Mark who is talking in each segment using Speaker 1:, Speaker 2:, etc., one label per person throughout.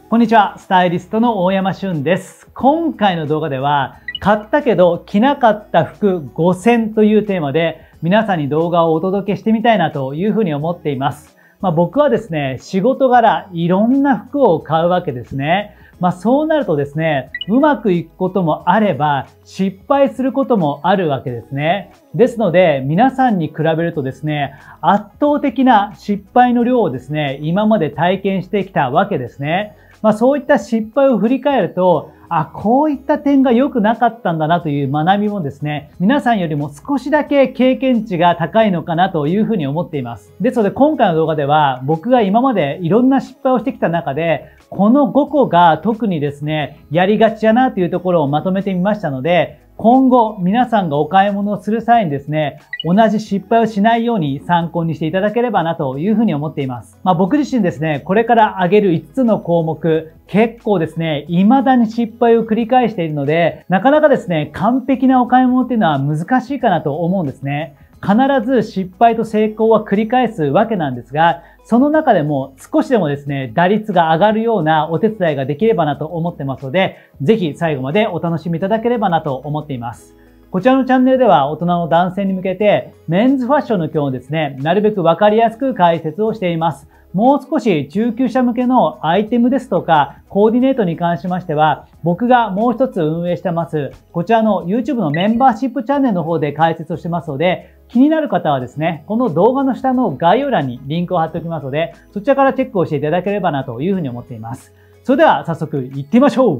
Speaker 1: こんにちは、スタイリストの大山俊です。今回の動画では、買ったけど着なかった服5選というテーマで皆さんに動画をお届けしてみたいなというふうに思っています。僕はですね、仕事柄いろんな服を買うわけですね。そうなるとですね、うまくいくこともあれば失敗することもあるわけですね。ですので皆さんに比べるとですね、圧倒的な失敗の量をですね、今まで体験してきたわけですね。そういった失敗を振り返ると、こういった点が良くなかったんだなという学びもですね、皆さんよりも少しだけ経験値が高いのかなというふうに思っています。ですので今回の動画では、僕が今までいろんな失敗をしてきた中で、この5個が特にですね、やりがちだなというところをまとめてみましたので、今後皆さんがお買い物をする際にですね、同じ失敗をしないように参考にしていただければなというふうに思っています。僕自身ですね、これから挙げる5つの項目、結構ですね、未だに失敗を繰り返しているので、なかなかですね、完璧なお買い物っていうのは難しいかなと思うんですね。必ず失敗と成功は繰り返すわけなんですが、その中でも少しでもですね、打率が上がるようなお手伝いができればなと思ってますので、ぜひ最後までお楽しみいただければなと思っています。こちらのチャンネルでは大人の男性に向けてメンズファッションの今日をですね、なるべくわかりやすく解説をしています。もう少し中級者向けのアイテムですとかコーディネートに関しましては、僕がもう一つ運営してます、こちらの YouTube のメンバーシップチャンネルの方で解説をしてますので、気になる方はですね、この動画の下の概要欄にリンクを貼っておきますので、そちらからチェックをしていただければなというふうに思っています。それでは早速行ってみましょう。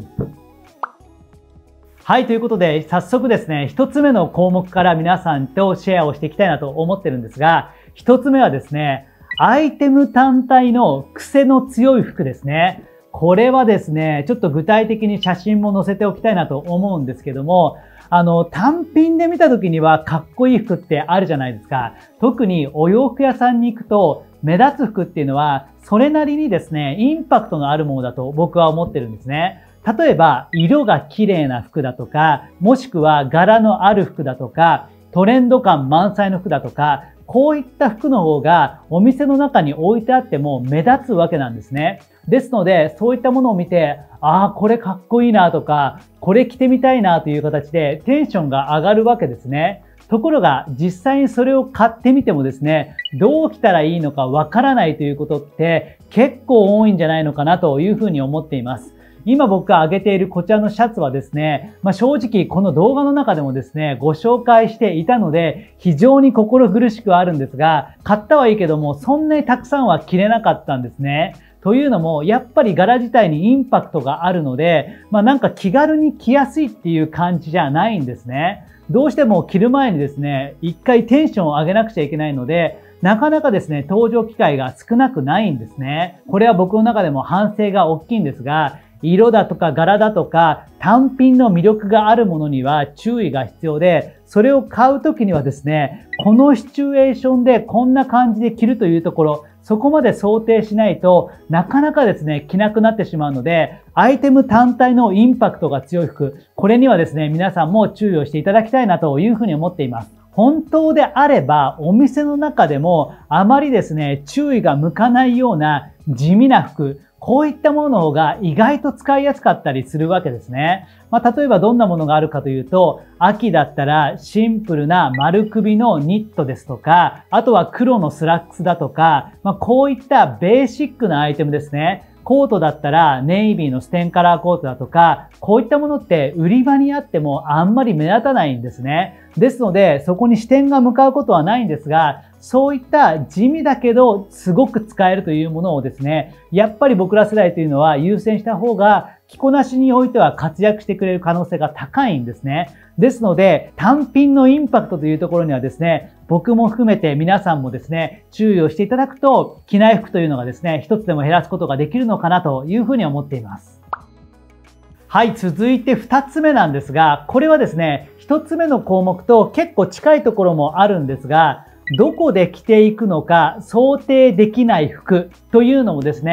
Speaker 1: はい、ということで早速ですね、一つ目の項目から皆さんとシェアをしていきたいなと思ってるんですが、一つ目はですね、アイテム単体の癖の強い服ですね。これはですね、ちょっと具体的に写真も載せておきたいなと思うんですけども、単品で見た時にはかっこいい服ってあるじゃないですか。特にお洋服屋さんに行くと目立つ服っていうのはそれなりにですね、インパクトのあるものだと僕は思ってるんですね。例えば色が綺麗な服だとか、もしくは柄のある服だとか、トレンド感満載の服だとか、こういった服の方がお店の中に置いてあっても目立つわけなんですね。ですので、そういったものを見て、これかっこいいなとか、これ着てみたいなという形でテンションが上がるわけですね。ところが、実際にそれを買ってみてもですね、どう着たらいいのかわからないということって結構多いんじゃないのかなというふうに思っています。今僕が挙げているこちらのシャツはですね、正直この動画の中でもですね、ご紹介していたので、非常に心苦しくはあるんですが、買ったはいいけども、そんなにたくさんは着れなかったんですね。というのも、やっぱり柄自体にインパクトがあるので、なんか気軽に着やすいっていう感じじゃないんですね。どうしても着る前にですね、一回テンションを上げなくちゃいけないので、なかなかですね、登場機会が少なくないんですね。これは僕の中でも反省が大きいんですが、色だとか柄だとか単品の魅力があるものには注意が必要で、それを買うときにはですね、このシチュエーションでこんな感じで着るというところ、そこまで想定しないとなかなかですね、着なくなってしまうので、アイテム単体のインパクトが強い服、これにはですね、皆さんも注意をしていただきたいなというふうに思っています。本当であれば、お店の中でもあまりですね、注意が向かないような地味な服、こういったものの方が意外と使いやすかったりするわけですね。例えばどんなものがあるかというと、秋だったらシンプルな丸首のニットですとか、あとは黒のスラックスだとか、こういったベーシックなアイテムですね。コートだったらネイビーのステンカラーコートだとか、こういったものって売り場にあってもあんまり目立たないんですね。ですので、そこに視点が向かうことはないんですが、そういった地味だけどすごく使えるというものをですね、やっぱり僕ら世代というのは優先した方が着こなしにおいては活躍してくれる可能性が高いんですね。ですので、単品のインパクトというところにはですね、僕も含めて皆さんもですね、注意をしていただくと、着ない服というのがですね、一つでも減らすことができるのかなというふうに思っています。はい、続いて2つ目なんですが、これはですね、1つ目の項目と結構近いところもあるんですが、どこで着ていくのか想定できない服というのもですね、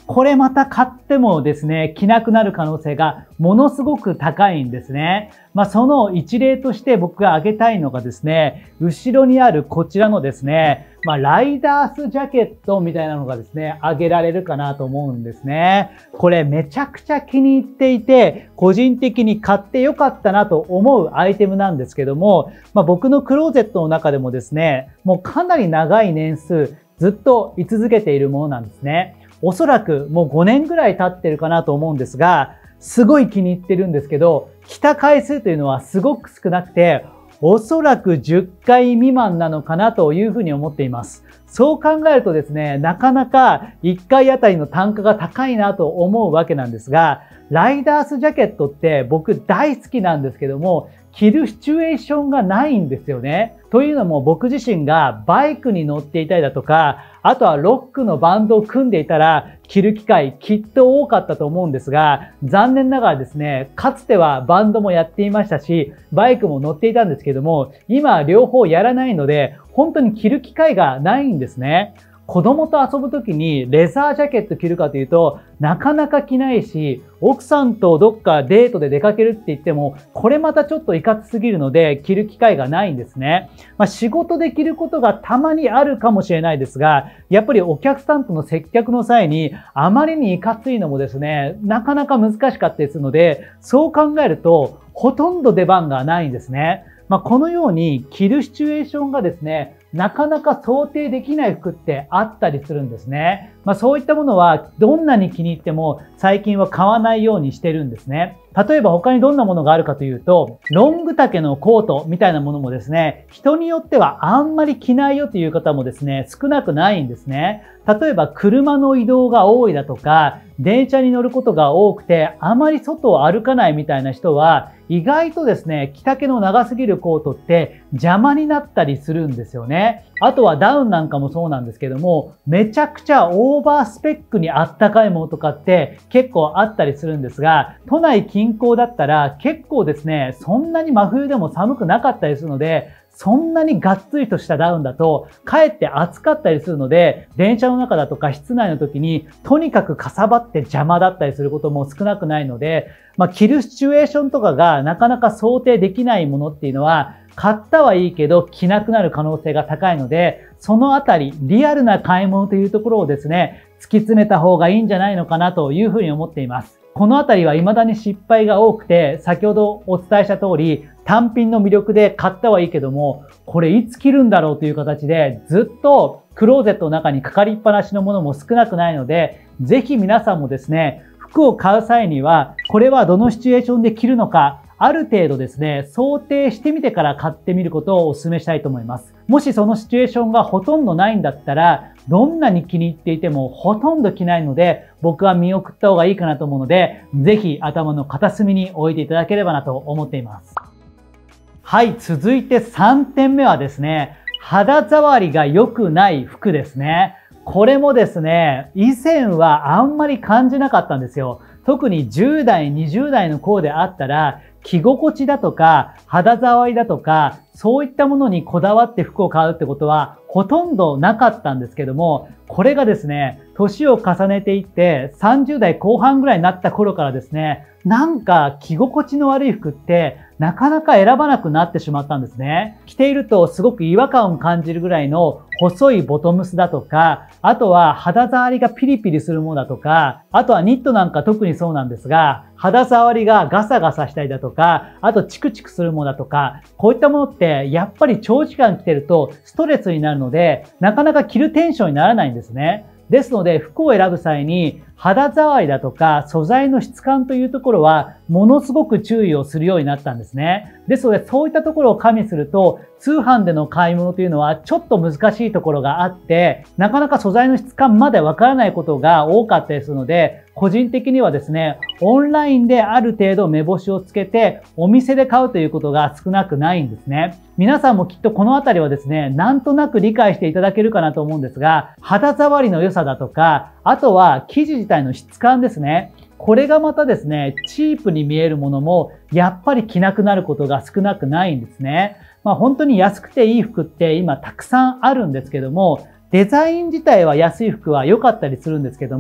Speaker 1: これまた買ってもですね、着なくなる可能性がものすごく高いんですね。その一例として僕が挙げたいのがですね、後ろにあるこちらのですね、ライダースジャケットみたいなのがですね、挙げられるかなと思うんですね。これめちゃくちゃ気に入っていて、個人的に買ってよかったなと思うアイテムなんですけども、僕のクローゼットの中でもですね、もうかなり長い年数、ずっと居続けているものなんですね。おそらくもう5年ぐらい経ってるかなと思うんですが、すごい気に入ってるんですけど、着た回数というのはすごく少なくて、おそらく10回未満なのかなというふうに思っています。そう考えるとですね、なかなか1回あたりの単価が高いなと思うわけなんですが、ライダースジャケットって僕大好きなんですけども、着るシチュエーションがないんですよね。というのも僕自身がバイクに乗っていたりだとか、あとはロックのバンドを組んでいたら着る機会きっと多かったと思うんですが、残念ながらですね、かつてはバンドもやっていましたし、バイクも乗っていたんですけども、今は両方やらないので、本当に着る機会がないんですね。子供と遊ぶときにレザージャケット着るかというと、なかなか着ないし、奥さんとどっかデートで出かけるって言っても、これまたちょっといかつすぎるので、着る機会がないんですね。仕事で着ることがたまにあるかもしれないですが、やっぱりお客さんとの接客の際に、あまりにいかついのもですね、なかなか難しかったりするので、そう考えると、ほとんど出番がないんですね。このように着るシチュエーションがですね、なかなか想定できない服ってあったりするんですね。そういったものはどんなに気に入っても最近は買わないようにしてるんですね。例えば他にどんなものがあるかというと、ロング丈のコートみたいなものもですね、人によってはあんまり着ないよという方もですね、少なくないんですね。例えば車の移動が多いだとか、電車に乗ることが多くて、あまり外を歩かないみたいな人は、意外とですね、着丈の長すぎるコートって邪魔になったりするんですよね。あとはダウンなんかもそうなんですけども、めちゃくちゃオーバースペックにあったかいものとかって結構あったりするんですが、都内近郊だったら結構ですね、そんなに真冬でも寒くなかったりするので、そんなにがっつりとしたダウンだと、かえって暑かったりするので、電車の中だとか室内の時に、とにかくかさばって邪魔だったりすることも少なくないので、着るシチュエーションとかがなかなか想定できないものっていうのは、買ったはいいけど着なくなる可能性が高いので、そのあたり、リアルな買い物というところをですね、突き詰めた方がいいんじゃないのかなというふうに思っています。このあたりは未だに失敗が多くて、先ほどお伝えした通り、単品の魅力で買ったはいいけども、これいつ着るんだろうという形で、ずっとクローゼットの中にかかりっぱなしのものも少なくないので、ぜひ皆さんもですね、服を買う際には、これはどのシチュエーションで着るのか、ある程度ですね、想定してみてから買ってみることをお勧めしたいと思います。もしそのシチュエーションがほとんどないんだったら、どんなに気に入っていてもほとんど着ないので、僕は見送った方がいいかなと思うので、ぜひ頭の片隅に置いていただければなと思っています。はい、続いて3点目はですね、肌触りが良くない服ですね。これもですね、以前はあんまり感じなかったんですよ。特に10代、20代の子であったら、着心地だとか、肌触りだとか、そういったものにこだわって服を買うってことはほとんどなかったんですけども、これがですね、年を重ねていって30代後半ぐらいになった頃からですね、なんか着心地の悪い服ってなかなか選ばなくなってしまったんですね。着ているとすごく違和感を感じるぐらいの細いボトムスだとか、あとは肌触りがピリピリするものだとか、あとはニットなんか特にそうなんですが、肌触りがガサガサしたりだとか、あとチクチクするものだとか、こういったものってやっぱり長時間着てるとストレスになるので、なかなか着るテンションにならないんですね。ですので服を選ぶ際に肌触りだとか素材の質感というところはものすごく注意をするようになったんですね。ですのでそういったところを加味すると通販での買い物というのはちょっと難しいところがあって、なかなか素材の質感までわからないことが多かったりするので、個人的にはですね、オンラインである程度目星をつけてお店で買うということが少なくないんですね。皆さんもきっとこのあたりはですね、なんとなく理解していただけるかなと思うんですが、肌触りの良さだとか、あとは生地自体の質感ですね。これがまたですね、チープに見えるものもやっぱり着なくなることが少なくないんですね。本当に安くていい服って今たくさんあるんですけども、デザイン自体は安い服は良かったりするんですけども、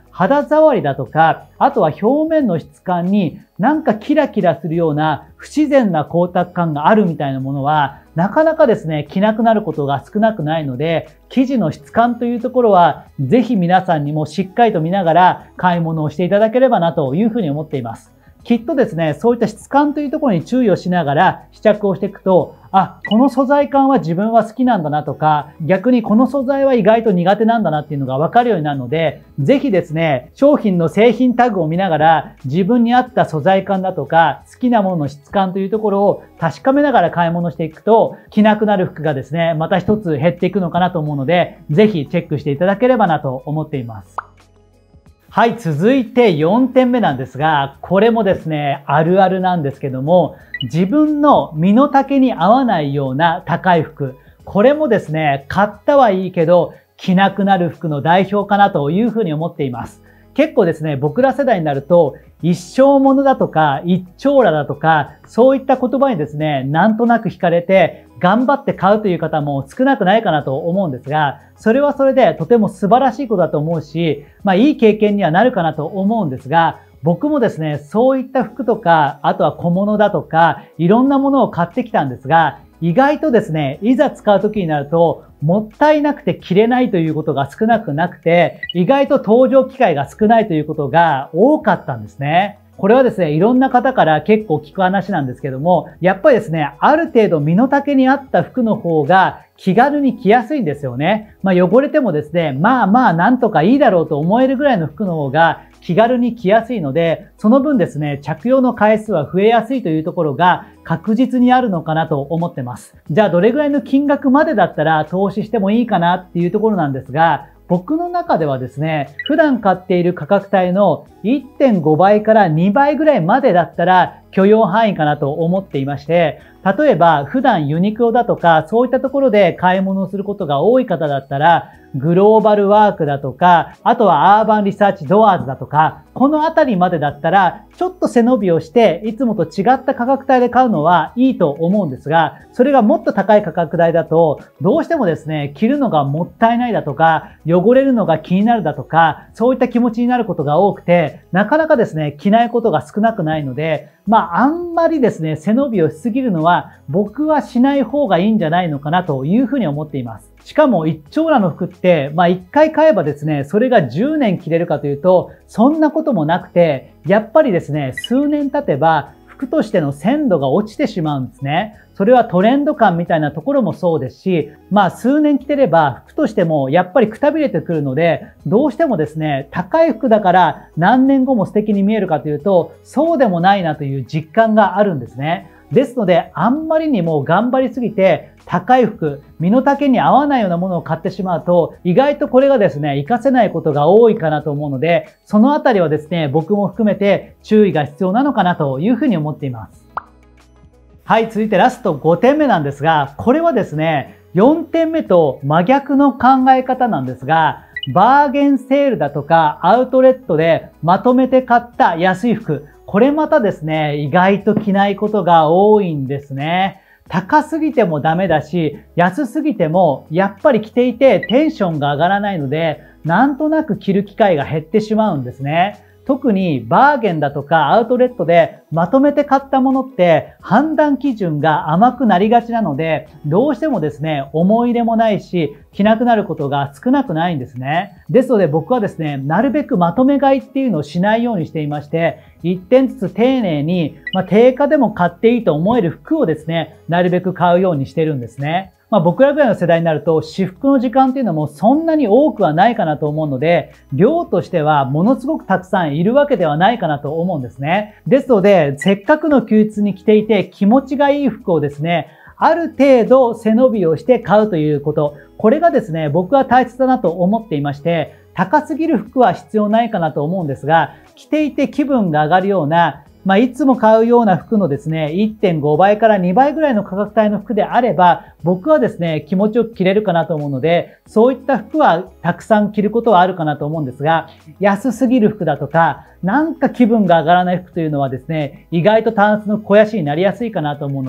Speaker 1: 肌触りだとか、あとは表面の質感になんかキラキラするような不自然な光沢感があるみたいなものは、なかなかですね、着なくなることが少なくないので、生地の質感というところは、ぜひ皆さんにもしっかりと見ながら買い物をしていただければなというふうに思っています。きっとですね、そういった質感というところに注意をしながら試着をしていくと、あ、この素材感は自分は好きなんだなとか、逆にこの素材は意外と苦手なんだなっていうのがわかるようになるので、ぜひですね、商品の製品タグを見ながら自分に合った素材感だとか、好きなものの質感というところを確かめながら買い物していくと、着なくなる服がですね、また一つ減っていくのかなと思うので、ぜひチェックしていただければなと思っています。はい、続いて4点目なんですが、これもですね、あるあるなんですけども、自分の身の丈に合わないような高い服。これもですね、買ったはいいけど、着なくなる服の代表かなというふうに思っています。結構ですね、僕ら世代になると、一生ものだとか、一長羅だとか、そういった言葉にですね、なんとなく惹かれて、頑張って買うという方も少なくないかなと思うんですが、それはそれでとても素晴らしいことだと思うし、いい経験にはなるかなと思うんですが、僕もですね、そういった服とか、あとは小物だとか、いろんなものを買ってきたんですが、意外とですね、いざ使う時になると、もったいなくて着れないということが少なくなくて、意外と登場機会が少ないということが多かったんですね。これはですね、いろんな方から結構聞く話なんですけども、やっぱりですね、ある程度身の丈に合った服の方が気軽に着やすいんですよね。汚れてもですね、なんとかいいだろうと思えるぐらいの服の方が気軽に着やすいので、その分ですね、着用の回数は増えやすいというところが確実にあるのかなと思ってます。じゃあどれぐらいの金額までだったら投資してもいいかなっていうところなんですが、僕の中ではですね、普段買っている価格帯の 1.5 倍から2倍ぐらいまでだったら許容範囲かなと思っていまして、例えば普段ユニクロだとかそういったところで買い物をすることが多い方だったら、グローバルワークだとか、あとはアーバンリサーチドアーズだとか、このあたりまでだったら、ちょっと背伸びをして、いつもと違った価格帯で買うのはいいと思うんですが、それがもっと高い価格帯だと、どうしてもですね、着るのがもったいないだとか、汚れるのが気になるだとか、そういった気持ちになることが多くて、なかなかですね、着ないことが少なくないので、あんまりですね、背伸びをしすぎるのは、僕はしない方がいいんじゃないのかなというふうに思っています。しかも一長羅の服って、一回買えばですね、それが10年着れるかというと、そんなこともなくて、やっぱりですね、数年経てば、服としての鮮度が落ちてしまうんですね。それはトレンド感みたいなところもそうですし、数年着てれば服としてもやっぱりくたびれてくるので、どうしてもですね、高い服だから何年後も素敵に見えるかというと、そうでもないなという実感があるんですね。ですので、あんまりにも頑張りすぎて、高い服、身の丈に合わないようなものを買ってしまうと、意外とこれがですね、活かせないことが多いかなと思うので、そのあたりはですね、僕も含めて注意が必要なのかなというふうに思っています。はい、続いてラスト5点目なんですが、これはですね、4点目と真逆の考え方なんですが、バーゲンセールだとかアウトレットでまとめて買った安い服、これまたですね、意外と着ないことが多いんですね。高すぎてもダメだし、安すぎてもやっぱり着ていてテンションが上がらないので、なんとなく着る機会が減ってしまうんですね。特にバーゲンだとかアウトレットでまとめて買ったものって判断基準が甘くなりがちなので、どうしてもですね、思い入れもないし、着なくなることが少なくないんですね。ですので僕はですね、なるべくまとめ買いっていうのをしないようにしていまして、一点ずつ丁寧に、定価でも買っていいと思える服をですね、なるべく買うようにしてるんですね。僕らぐらいの世代になると私服の時間っていうのもそんなに多くはないかなと思うので、量としてはものすごくたくさんいるわけではないかなと思うんですね。ですので、せっかくの休日に着ていて気持ちがいい服をですね、ある程度背伸びをして買うということ。これがですね、僕は大切だなと思っていまして、高すぎる服は必要ないかなと思うんですが、着ていて気分が上がるような、いつも買うような服のですね、1.5 倍から2倍ぐらいの価格帯の服であれば、僕はですね、気持ちよく着れるかなと思うので、そういった服はたくさん着ることはあるかなと思うんですが、安すぎる服だとか、なんか気分が上がらない服というのはですね、意外とタンスの肥やしになりやすいかなと思うので、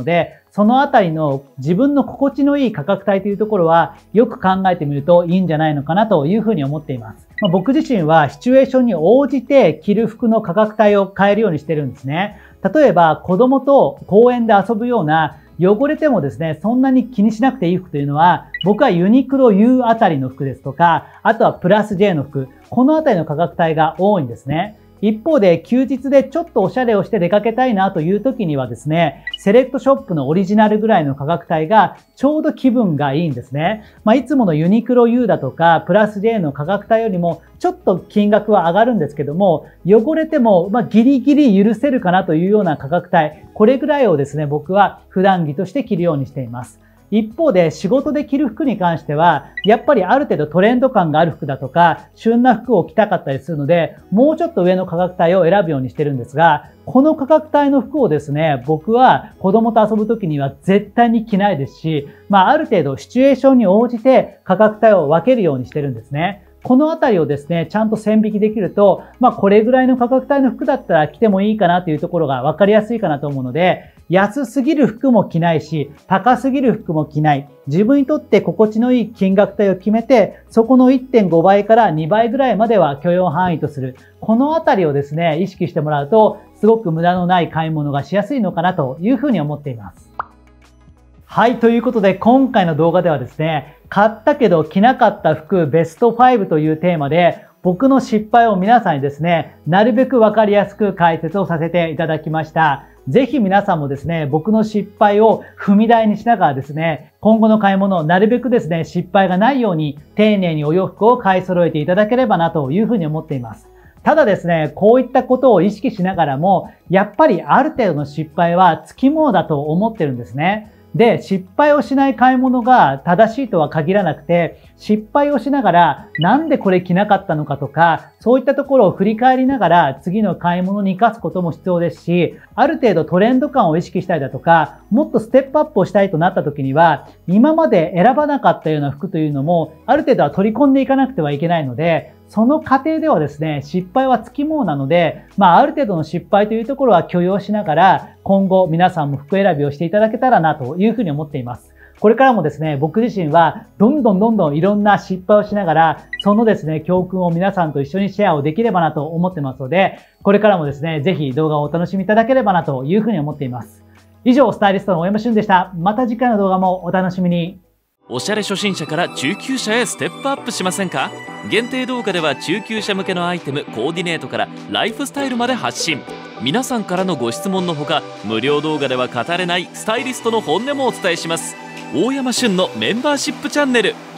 Speaker 1: そのあたりの自分の心地のいい価格帯というところはよく考えてみるといいんじゃないのかなというふうに思っています。僕自身はシチュエーションに応じて着る服の価格帯を変えるようにしてるんですね。例えば子供と公園で遊ぶような汚れてもですね、そんなに気にしなくていい服というのは、僕はユニクロ U あたりの服ですとか、あとはプラス J の服、このあたりの価格帯が多いんですね。一方で休日でちょっとおしゃれをして出かけたいなという時にはですね、セレクトショップのオリジナルぐらいの価格帯がちょうど気分がいいんですね。いつものユニクロ U だとかプラス J の価格帯よりもちょっと金額は上がるんですけども、汚れてもギリギリ許せるかなというような価格帯、これぐらいをですね、僕は普段着として着るようにしています。一方で仕事で着る服に関しては、やっぱりある程度トレンド感がある服だとか、旬な服を着たかったりするので、もうちょっと上の価格帯を選ぶようにしてるんですが、この価格帯の服をですね、僕は子供と遊ぶ時には絶対に着ないですし、ある程度シチュエーションに応じて価格帯を分けるようにしてるんですね。このあたりをですね、ちゃんと線引きできると、これぐらいの価格帯の服だったら着てもいいかなというところが分かりやすいかなと思うので、安すぎる服も着ないし、高すぎる服も着ない。自分にとって心地のいい金額帯を決めて、そこの 1.5 倍から2倍ぐらいまでは許容範囲とする。このあたりをですね、意識してもらうと、すごく無駄のない買い物がしやすいのかなというふうに思っています。はい、ということで今回の動画ではですね、買ったけど着なかった服ベスト5というテーマで、僕の失敗を皆さんにですね、なるべくわかりやすく解説をさせていただきました。ぜひ皆さんもですね、僕の失敗を踏み台にしながらですね、今後の買い物、なるべくですね、失敗がないように丁寧にお洋服を買い揃えていただければなというふうに思っています。ただですね、こういったことを意識しながらも、やっぱりある程度の失敗はつきものだと思ってるんですね。で、失敗をしない買い物が正しいとは限らなくて、失敗をしながらなんでこれ着なかったのかとか、そういったところを振り返りながら次の買い物に活かすことも必要ですし、ある程度トレンド感を意識したりだとか、もっとステップアップをしたいとなった時には、今まで選ばなかったような服というのも、ある程度は取り込んでいかなくてはいけないので、その過程ではですね、失敗はつきものなので、ある程度の失敗というところは許容しながら、今後皆さんも服選びをしていただけたらなというふうに思っています。これからもですね、僕自身はどんどんいろんな失敗をしながら、そのですね、教訓を皆さんと一緒にシェアをできればなと思ってますので、これからもですね、ぜひ動画をお楽しみいただければなというふうに思っています。以上、スタイリストの大山俊でした。また次回の動画もお楽しみに。
Speaker 2: おしゃれ初心者から中級者へステップアップしませんか？限定動画では中級者向けのアイテム、コーディネートからライフスタイルまで発信。皆さんからのご質問のほか、無料動画では語れないスタイリストの本音もお伝えします。大山俊のメンバーシップチャンネル。